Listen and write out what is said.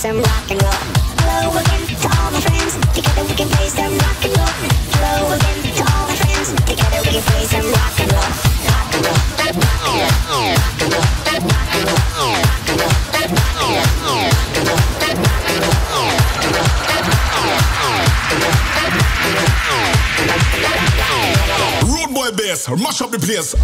some rock and roll. Hello again to all my friends. Together we can play some rock and roll. Hello again to all my friends. Together we can play some rock and roll. Rock and roll. Rock and roll. Rock and roll. Rock and roll. Rock and roll. Road boy bass, mash up the place.